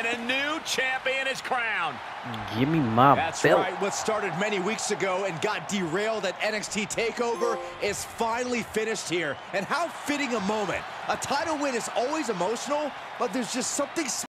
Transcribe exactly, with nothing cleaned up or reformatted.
And a new champion is crowned. Give me my That's belt. right. What started many weeks ago and got derailed at N X T TakeOver is finally finished here. And how fitting a moment. A title win is always emotional, but there's just something